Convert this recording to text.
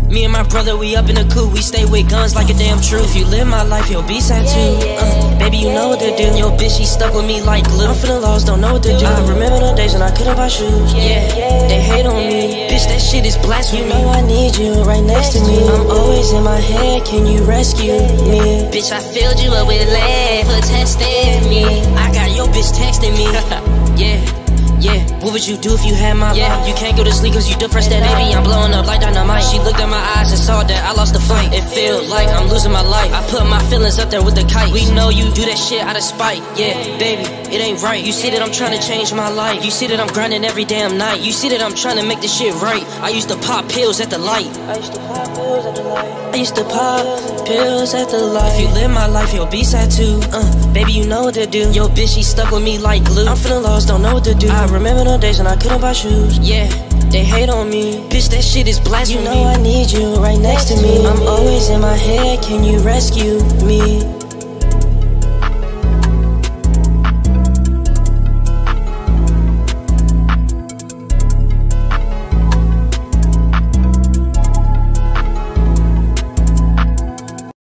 Me and my brother, we up in the coupe. We stay with guns like a damn truth. If you live my life, you'll be sad too. Baby, you know what to do. Yo, bitch, she stuck with me like glue. I'm feeling lost, don't know what to do. I remember the days when I couldn't buy shoes. They hate on me. Bitch, that shit is blasphemy. You know I need you right next to me. I'm always in my head, can you rescue me? Bitch, I filled you up with lead for testing me. I got your bitch texting me. Yeah, what would you do if you had my life? You can't go to sleep cause you depressed that baby. I'm blowing up like dynamite. She looked at my eyes and saw that I lost the fight. It feel like I'm losing my life. I put my feelings up there with the kite. We know you do that shit out of spite. Yeah, baby, it ain't right. You see that I'm trying to change my life. You see that I'm grinding every damn night. You see that I'm trying to make this shit right. I used to pop pills at the light. I used to pop pills at the light. If you live my life, you'll be sad too. Baby, you know what to do. Yo, bitch, she stuck with me like glue. I'm feeling lost, don't know what to do. I remember the days when I couldn't buy shoes. They hate on me. Bitch, that shit is blasphemy. You know I need you right next to me. I'm always in my head, can you rescue me?